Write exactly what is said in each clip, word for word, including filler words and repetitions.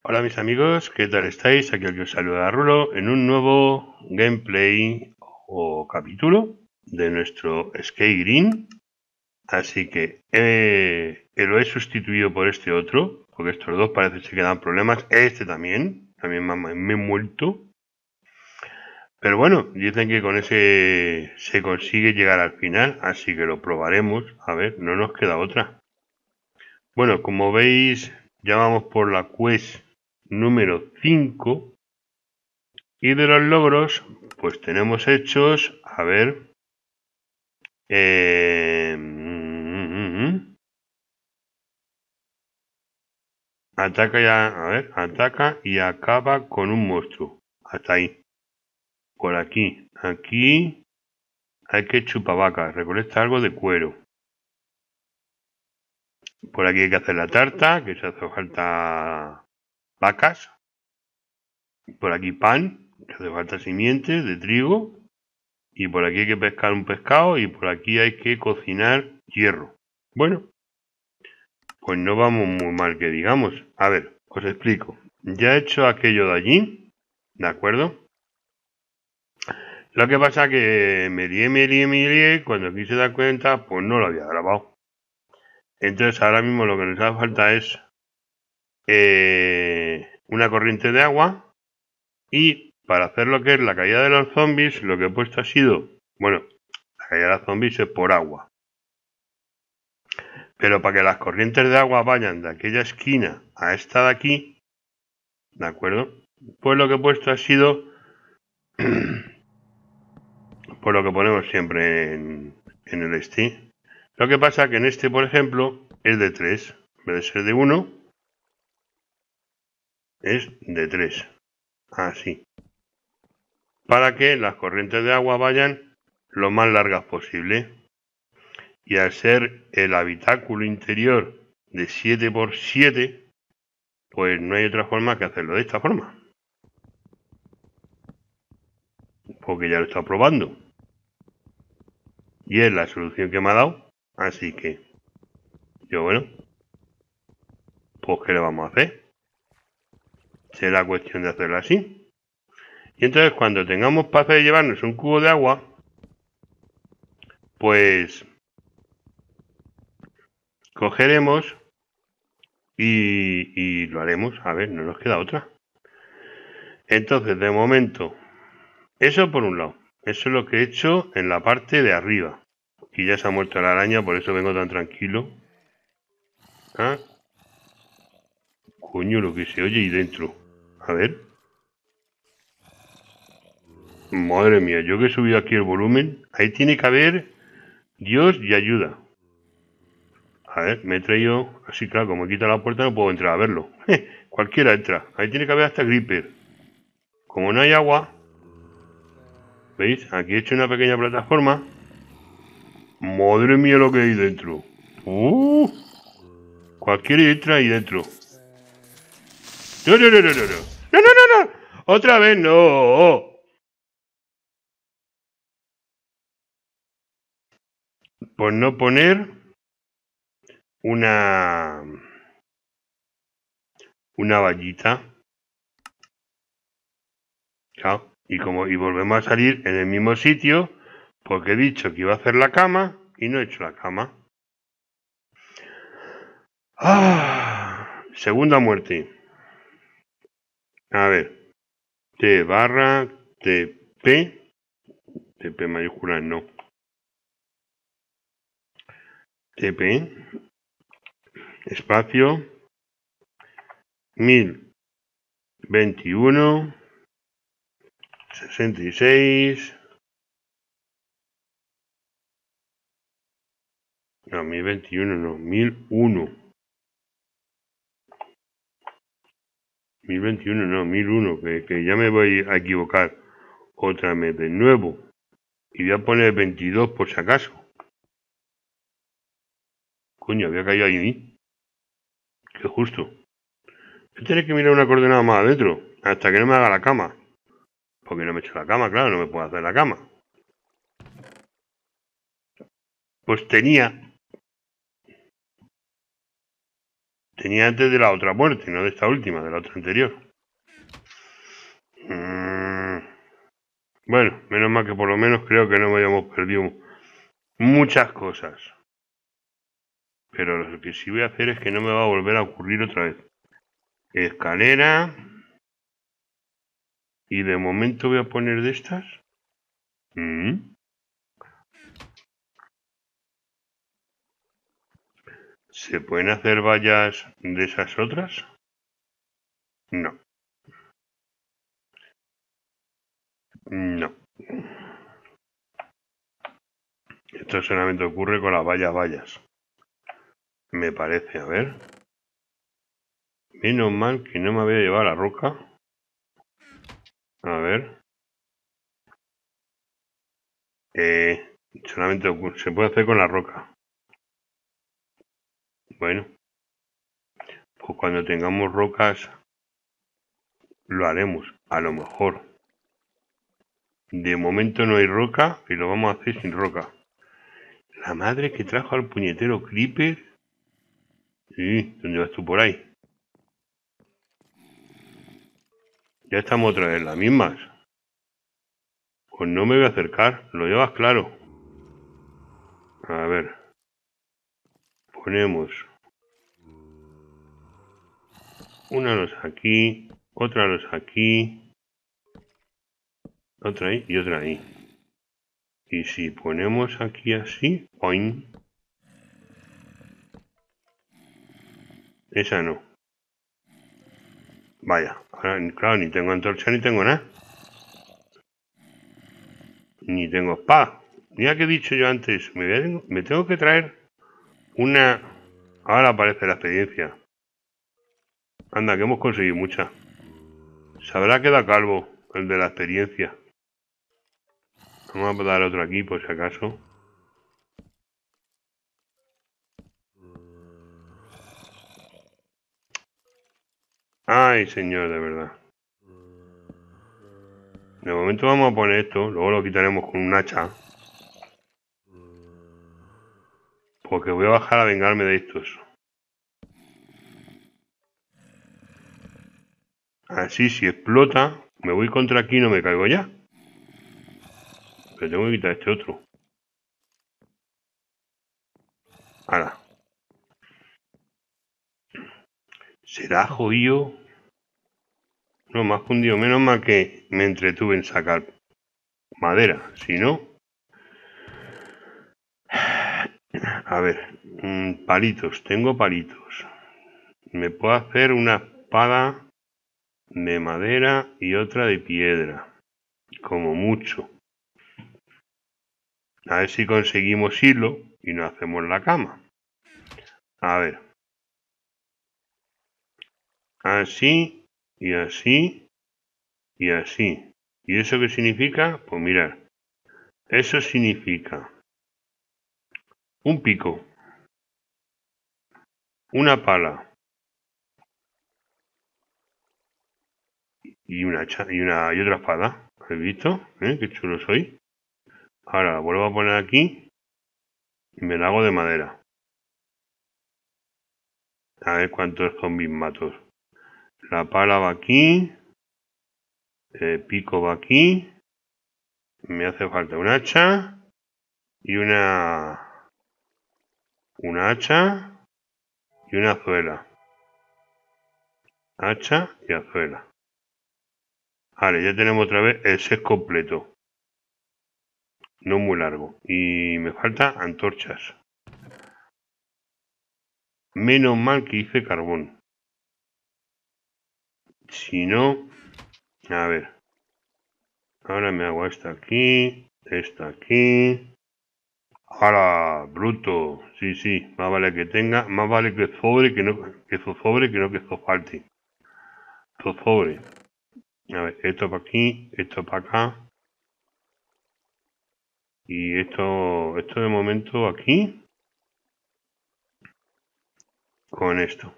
Hola mis amigos, ¿qué tal estáis? Aquí el que os saluda Rulo en un nuevo gameplay o capítulo de nuestro Skyrim. Así que eh, eh, lo he sustituido por este otro, porque estos dos parece que dan problemas. Este también, también me, me he muerto. Pero bueno, dicen que con ese se consigue llegar al final, así que lo probaremos. A ver, no nos queda otra. Bueno, como veis, ya vamos por la quest número cinco. Y de los logros, pues tenemos hechos, a ver, eh, ataca ya, a ver, ataca y acaba con un monstruo. Hasta ahí. Por aquí, aquí hay que chupavacas, recolecta algo de cuero. Por aquí hay que hacer la tarta, que se hace falta vacas. Por aquí pan, que hace falta simientes de trigo. Y por aquí hay que pescar un pescado y por aquí hay que cocinar hierro. Bueno, pues no vamos muy mal que digamos. A ver, os explico. Ya he hecho aquello de allí, ¿de acuerdo? Lo que pasa que me lié, me lié, me lié, cuando quise dar cuenta, pues no lo había grabado. Entonces ahora mismo lo que nos hace falta es eh, una corriente de agua y para hacer lo que es la caída de los zombies, lo que he puesto ha sido, bueno, la caída de los zombies es por agua. Pero para que las corrientes de agua vayan de aquella esquina a esta de aquí, ¿de acuerdo? Pues lo que he puesto ha sido por lo que ponemos siempre en, en el Steam. Lo que pasa que en este, por ejemplo, es de tres. En vez de ser de uno, es de tres. Así. Para que las corrientes de agua vayan lo más largas posible. Y al ser el habitáculo interior de siete por siete, pues no hay otra forma que hacerlo de esta forma. Porque ya lo he estado probando. Y es la solución que me ha dado. Así que, yo bueno, pues ¿qué le vamos a hacer? Será cuestión de hacerlo así. Y entonces cuando tengamos para hacer llevarnos un cubo de agua, pues cogeremos y, y lo haremos. A ver, no nos queda otra. Entonces, de momento, eso por un lado. Eso es lo que he hecho en la parte de arriba. Y ya se ha muerto la araña, por eso vengo tan tranquilo. ¿Ah? Coño, lo que se oye ahí dentro. A ver. Madre mía, yo que he subido aquí el volumen. Ahí tiene que haber Dios y ayuda. A ver, me he traído... Así, claro, como he quitado la puerta no puedo entrar a verlo. Cualquiera entra. Ahí tiene que haber hasta Creeper. Como no hay agua... ¿Veis? Aquí he hecho una pequeña plataforma. Madre mía lo que hay dentro. Uh, cualquiera entra ahí dentro. No, no, no, no, no, no. No, no, no, no. Otra vez no. Por no poner una... Una vallita. Claro. Y como y volvemos a salir en el mismo sitio, porque he dicho que iba a hacer la cama y no he hecho la cama. Ah, segunda muerte. A ver. T barra T P. T P mayúscula no. T P. Espacio. mil veintiuno. sesenta y seis. No, mil veintiuno no, mil uno. mil veintiuno no, mil uno, que, que ya me voy a equivocar otra vez de nuevo. Y voy a poner veintidós por si acaso. Coño, había caído ahí. Qué justo. Voy a tener que mirar una coordenada más adentro, hasta que no me haga la cama. Porque no me he hecho la cama, claro, no me puedo hacer la cama. Pues tenía Tenía antes de la otra muerte, no de esta última, de la otra anterior. Mm. Bueno, menos mal que por lo menos creo que no me habíamos perdido muchas cosas. Pero lo que sí voy a hacer es que no me va a volver a ocurrir otra vez. Escalera. Y de momento voy a poner de estas. Mm. ¿Se pueden hacer vallas de esas otras? No. No. Esto solamente ocurre con las vallas vallas. Me parece, a ver. Menos mal que no me había llevado la roca. A ver. Eh, solamente ocurre, se puede hacer con la roca. Bueno. Pues cuando tengamos rocas lo haremos, a lo mejor. De momento no hay roca y lo vamos a hacer sin roca. La madre que trajo al puñetero Creeper. Sí, ¿dónde vas tú por ahí? Ya estamos otra vez las mismas. Pues no me voy a acercar, lo llevas claro. A ver. Ponemos una luz aquí, otra luz aquí, otra ahí y otra ahí. Y si ponemos aquí así, ¡oin! Esa no. Vaya, ahora claro, ni tengo antorcha ni tengo nada. Ni tengo espada. Mira que he dicho yo antes, me, voy a, me tengo que traer una... Ahora aparece la experiencia. Anda, que hemos conseguido mucha. Se habrá quedado calvo el de la experiencia. Vamos a dar otro aquí por si acaso. Ay, señor, de verdad. De momento vamos a poner esto, luego lo quitaremos con un hacha. Porque voy a bajar a vengarme de estos. Así, si explota, me voy contra aquí y no me caigo ya. Pero tengo que quitar este otro. Ahora. ¿Será jodido? No, más fundido. Menos mal que me entretuve en sacar madera. Si no... A ver. Mmm, palitos. Tengo palitos. Me puedo hacer una espada de madera y otra de piedra. Como mucho. A ver si conseguimos hilo y nos hacemos la cama. A ver. Así y así y así. ¿Y eso qué significa? Pues mirad. Eso significa un pico, una pala y una, y una y otra espada. ¿Habéis visto? ¿Eh? Qué chulo soy. Ahora la vuelvo a poner aquí y me la hago de madera. A ver cuántos zombies mato. La pala va aquí. El pico va aquí. Me hace falta un hacha y una una hacha y una azuela. Hacha y azuela. Vale, ya tenemos otra vez el set completo. No muy largo. Y me falta antorchas. Menos mal que hice carbón. Si no... A ver. Ahora me hago esta aquí. Esta aquí. ¡Hala! Bruto. Sí, sí. Más vale que tenga. Más vale que sobre que no que sobre que no que falte. Sobre. A ver, esto para aquí. Esto para acá. Y esto, esto de momento aquí. Con esto.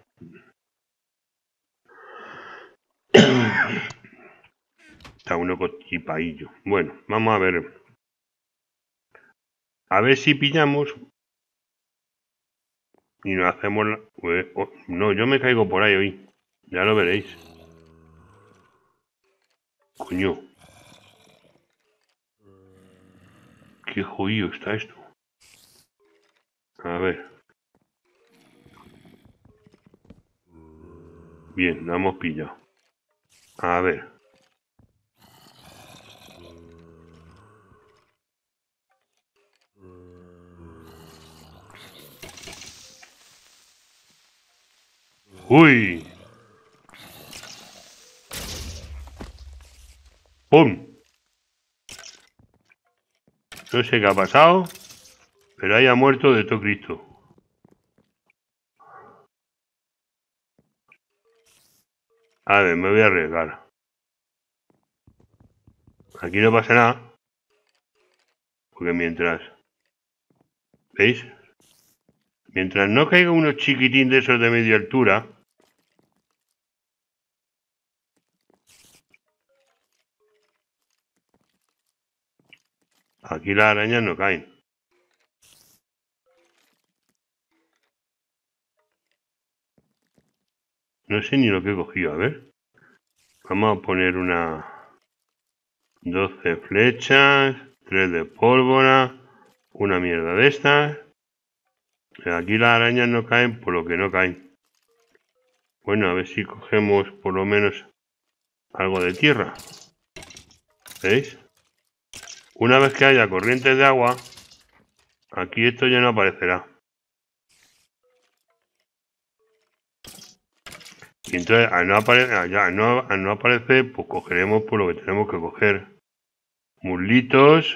Está uno constipadillo. Bueno, vamos a ver. A ver si pillamos Y nos hacemos la... Pues, oh, no, yo me caigo por ahí hoy. Ya lo veréis. Coño. Qué jodido está esto. A ver. Bien, la hemos pillado. A ver. ¡Uy! ¡Pum! No sé qué ha pasado, pero haya muerto de todo Cristo. A ver, me voy a arriesgar. Aquí no pasa nada. Porque mientras... ¿Veis? Mientras no caiga uno chiquitín de esos de media altura... Aquí las arañas no caen. No sé ni lo que he cogido, a ver. Vamos a poner una... doce flechas, tres de pólvora, una mierda de estas. Aquí las arañas no caen por lo que no caen. Bueno, a ver si cogemos por lo menos algo de tierra. ¿Veis? Una vez que haya corrientes de agua, aquí esto ya no aparecerá. Y entonces al no, apare al no, al no aparecer, pues cogeremos por lo que tenemos que coger. Muslitos.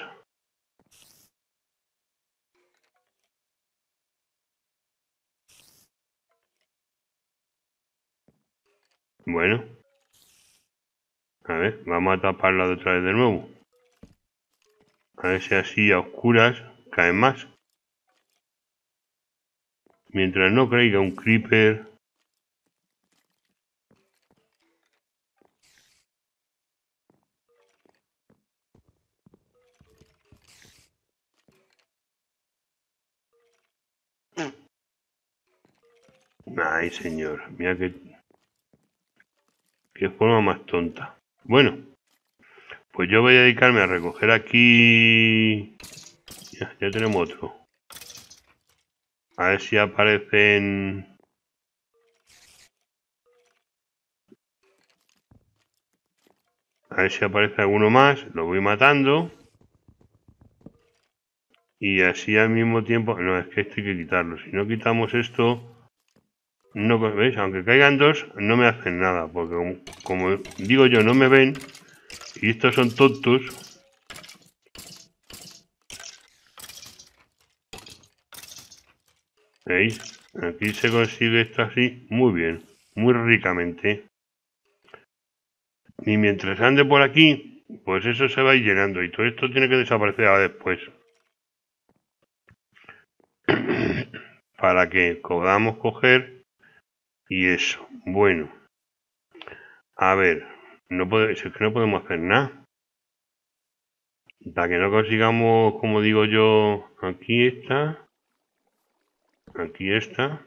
Bueno. A ver, vamos a taparla de otra vez de nuevo. A ver si así a oscuras caen más. Mientras no caiga un creeper. Ay, señor, mira que... qué forma más tonta. Bueno, pues yo voy a dedicarme a recoger aquí... Ya, ya tenemos otro. A ver si aparecen... A ver si aparece alguno más. Lo voy matando. Y así al mismo tiempo... No, es que esto hay que quitarlo. Si no quitamos esto... No, ¿veis? Aunque caigan dos, no me hacen nada. Porque como, como digo yo, no me ven. Y estos son tontos. ¿Veis? Aquí se consigue esto así muy bien. Muy ricamente. Y mientras ande por aquí, pues eso se va a ir llenando. Y todo esto tiene que desaparecer a después. Para que podamos coger. Y eso. Bueno. A ver. No puede, es que no podemos hacer nada. Hasta que no consigamos, como digo yo, aquí está. Aquí está.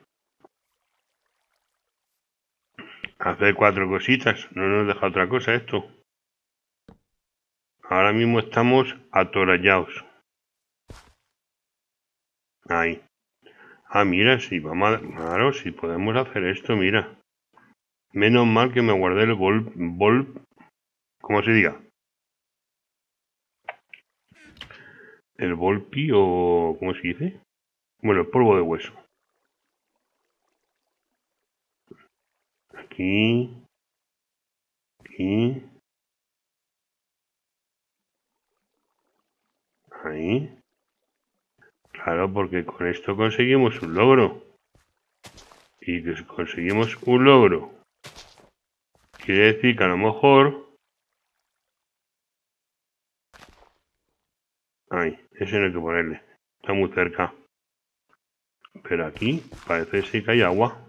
Hacer cuatro cositas. No nos deja otra cosa esto. Ahora mismo estamos atorallados. Ahí. Ah, mira, si vamos a... Claro, si podemos hacer esto, mira. Menos mal que me guardé el gol... Vol, ¿cómo se diga? El volpi o... ¿cómo se dice? Bueno, el polvo de hueso. Aquí. Aquí. Ahí. Claro, porque con esto conseguimos un logro. Y que conseguimos un logro. Quiere decir que a lo mejor... Ahí, ese no hay que ponerle. Está muy cerca. Pero aquí parece ser que hay agua.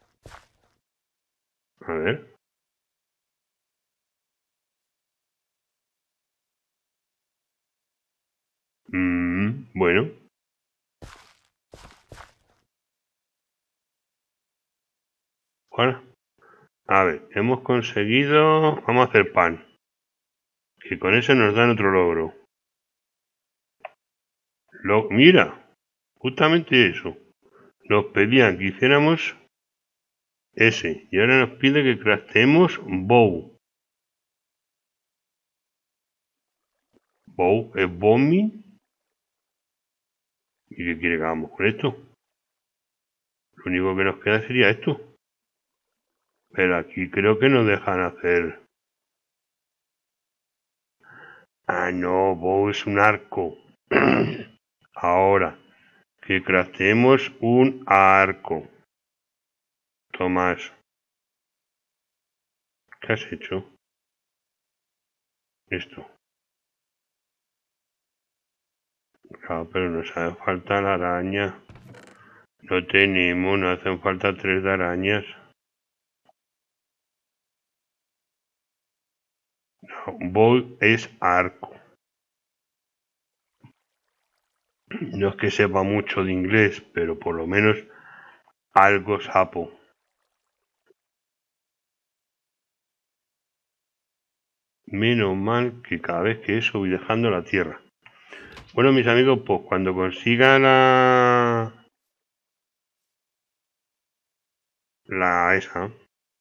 A ver. Mm, bueno. A ver, hemos conseguido... Vamos a hacer pan. Que con eso nos dan otro logro. Lo... Mira, justamente eso. Nos pedían que hiciéramos ese. Y ahora nos pide que crafteemos bow. Bow es bombing. ¿Y qué quiere que hagamos con esto? Lo único que nos queda sería esto. Pero aquí creo que nos dejan hacer... Ah, no, bow es un arco. Ahora, que crafteemos un arco. Tomás, ¿qué has hecho? Esto. Claro, pero nos hace falta la araña. No tenemos, nos hacen falta tres de arañas. No, bow es arco. No es que sepa mucho de inglés, pero por lo menos algo sapo. Menos mal que cada vez que eso voy dejando la tierra. Bueno, mis amigos, pues cuando consiga la... La esa...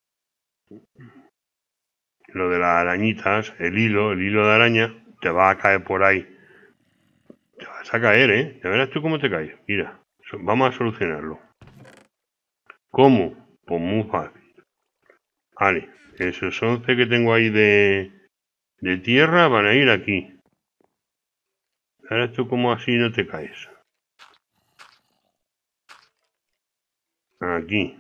Lo de las arañitas, el hilo, el hilo de araña, te va a caer por ahí. Te vas a caer, ¿eh? Ya verás tú cómo te caes. Mira, vamos a solucionarlo. ¿Cómo? Pues muy fácil. Vale, esos once que tengo ahí de, de tierra van a ir aquí. Ahora tú como así no te caes. Aquí.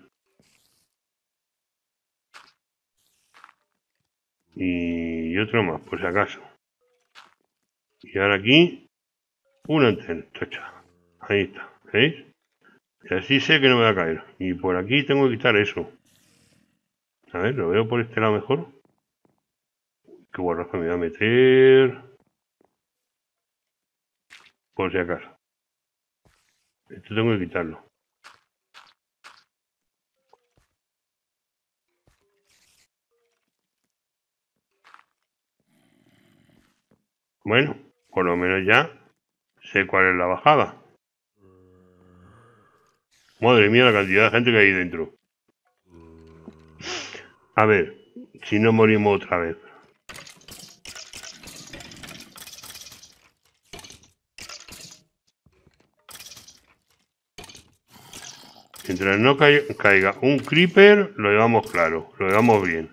Y otro más, por si acaso. Y ahora aquí, una antena, chacha. Ahí está, ¿veis? Y así sé que no me va a caer. Y por aquí tengo que quitar eso. A ver, lo veo por este lado mejor. Qué borrazo me voy a meter. Por si acaso. Esto tengo que quitarlo. Bueno, por lo menos ya sé cuál es la bajada. Madre mía la cantidad de gente que hay dentro. A ver, si no morimos otra vez. Mientras no caiga un creeper, lo llevamos claro, lo llevamos bien.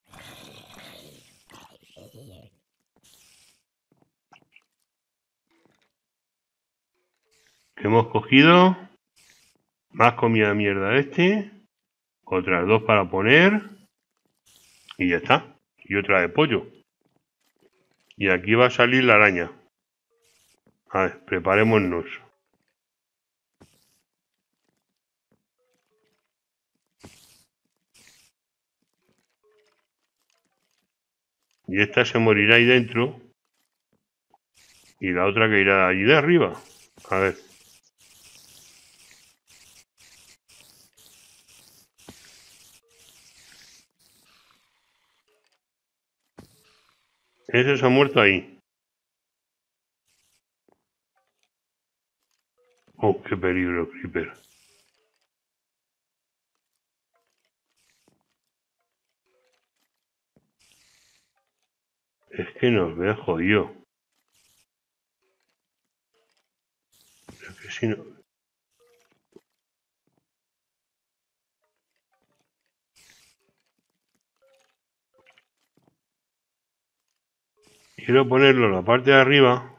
Hemos cogido más comida mierda de este, otras dos para poner y ya está. Y otra de pollo. Y aquí va a salir la araña. A ver, preparémonos. Y esta se morirá ahí dentro. Y la otra que irá allí de arriba. A ver. Ese se ha muerto ahí. Oh, qué peligro, creeper. Es que nos ve jodido. Es que si no... Quiero ponerlo en la parte de arriba.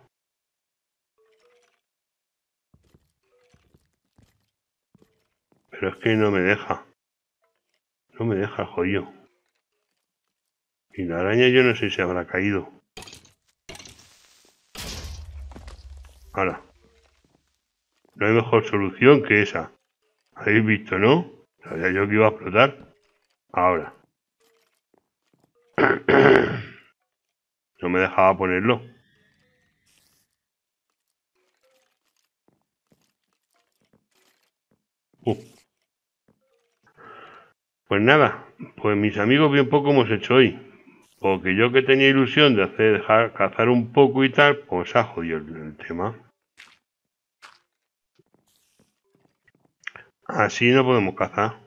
Pero es que no me deja. No me deja, jodido. Y la araña yo no sé si habrá caído. Ahora. No hay mejor solución que esa. ¿Habéis visto, no? Sabía yo que iba a explotar. Ahora. No me dejaba ponerlo. Uh. Pues nada, pues mis amigos, bien poco hemos hecho hoy. Porque yo que tenía ilusión de hacer dejar cazar un poco y tal, pues ha jodido el, el tema. Así no podemos cazar.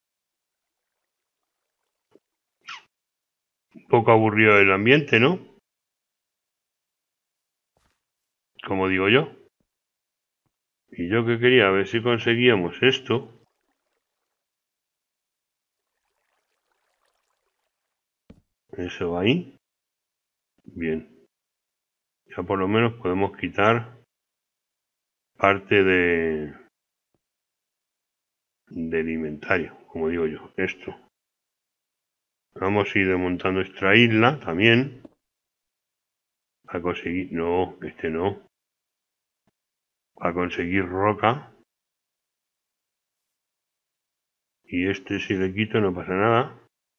Un poco aburrido el ambiente, ¿no? Como digo yo. Y yo que quería a ver si conseguíamos esto. Eso va ahí. Bien. Ya por lo menos podemos quitar parte de del inventario, como digo yo. Esto. Vamos a ir desmontando esta isla también. A conseguir... No, este no. A conseguir roca. Y este si le quito no pasa nada.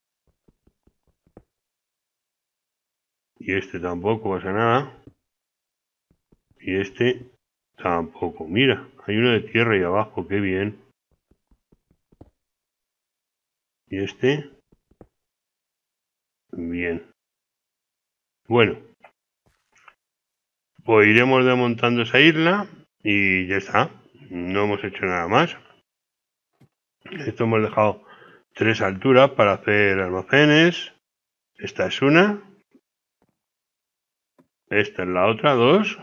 Y este tampoco pasa nada. Y este tampoco. Mira, hay uno de tierra ahí abajo, qué bien. Y este, bien. Bueno, pues iremos desmontando esa isla y ya está. No hemos hecho nada más. Esto hemos dejado tres alturas para hacer almacenes. Esta es una. Esta es la otra, dos.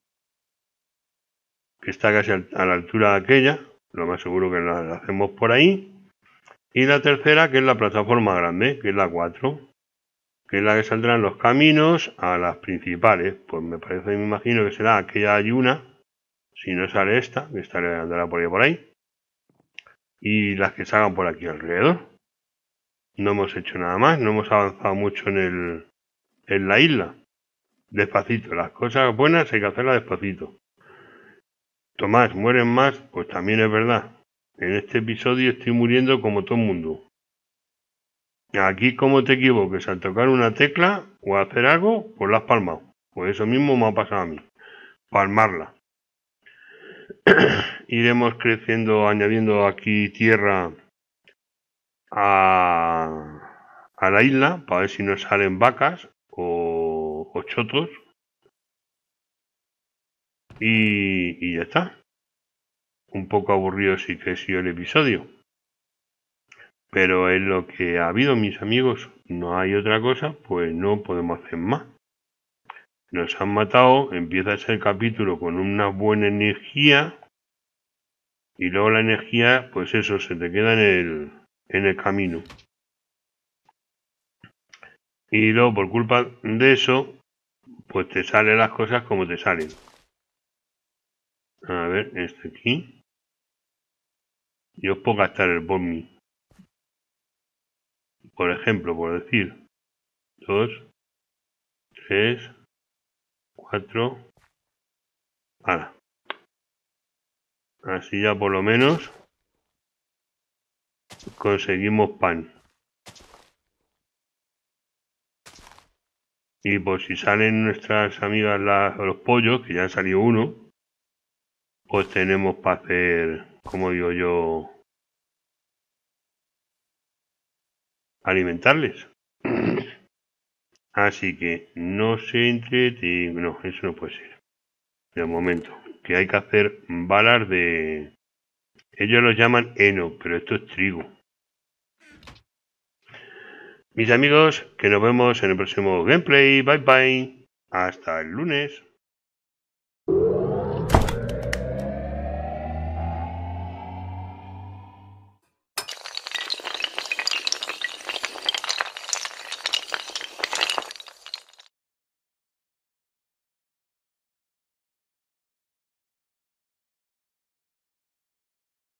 Que está casi a la altura de aquella. Lo más seguro que la hacemos por ahí. Y la tercera, que es la plataforma grande, que es la cuatro. Que es la que saldrá en los caminos a las principales. Pues me parece, me imagino que será aquella hay una. Si no sale esta, que estará, andará por ahí por ahí. Y las que salgan por aquí alrededor. No hemos hecho nada más, no hemos avanzado mucho en el en la isla. Despacito, las cosas buenas hay que hacerlas despacito. Tomás, mueren más, pues también es verdad. En este episodio estoy muriendo como todo el mundo. Aquí como te equivoques al tocar una tecla o hacer algo, pues la has palmado. Pues eso mismo me ha pasado a mí. Palmarla. Iremos creciendo, añadiendo aquí tierra a, a la isla para ver si nos salen vacas o, o chotos. Y, y ya está. Un poco aburrido sí que ha sido el episodio. Pero es lo que ha habido, mis amigos. No hay otra cosa, pues no podemos hacer más. Nos han matado, empieza ese capítulo con una buena energía. Y luego la energía, pues eso, se te queda en el, en el camino. Y luego por culpa de eso, pues te salen las cosas como te salen. A ver, este aquí. Yo os puedo gastar el bombi. Por ejemplo, por decir. Dos. Tres. Cuatro. Ahora. Así ya por lo menos conseguimos pan. Y por si salen nuestras amigas las, los pollos, que ya han salido uno, pues tenemos para hacer, como digo yo, alimentarles. Así que no se entretengan. No, eso no puede ser. De momento, que hay que hacer balas de... Ellos los llaman heno, pero esto es trigo. Mis amigos, que nos vemos en el próximo gameplay. Bye bye. Hasta el lunes.